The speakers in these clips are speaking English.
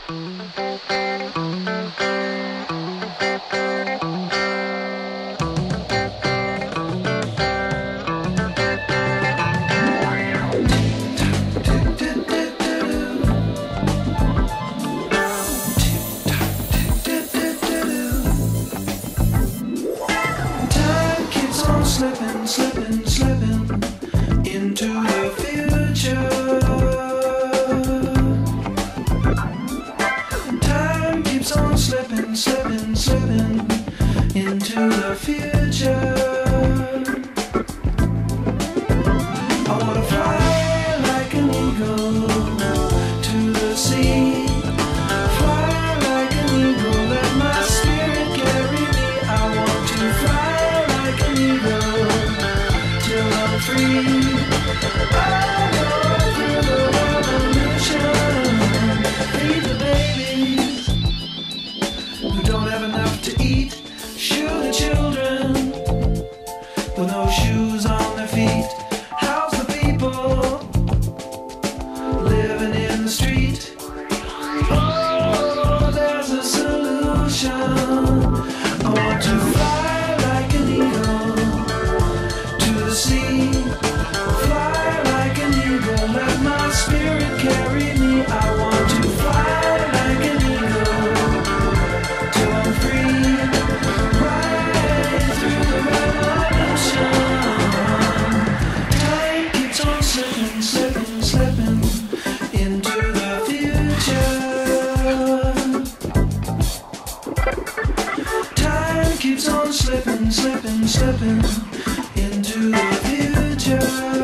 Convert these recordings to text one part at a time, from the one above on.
Slipping, slipping, slipping into the future. Time keeps on slipping, slipping, slipping into the future. I wanna fly like an eagle to the sea. Fly like an eagle, let my spirit carry me. I want to fly like an eagle till I'm free. I go through the revolution. Feed the babies who don't have enough to eat. Shoe the children with no shoes on their feet. House the people living in the street. Oh, there's a solution. I want to fly like an eagle to the sea. Fly like an eagle, let my spirit carry me. I want to fly like an eagle till I'm free. Right through the revolution. Time keeps on slipping, slipping, slipping into the future. Time keeps on slipping, slipping, slipping into the future.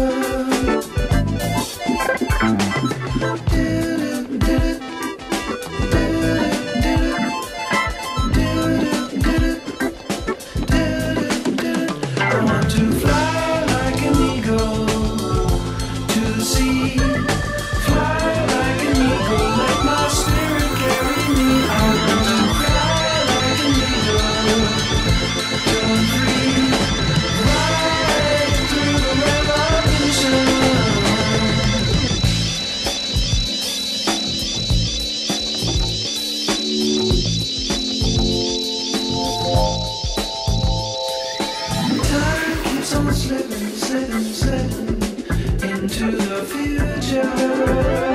I want to fly like an eagle to the sea. Fly like an eagle, let my spirit carry me. I want to fly like an eagle till I'm free. Right through the revolution. Time keeps on slipping, slipping, slipping into the future.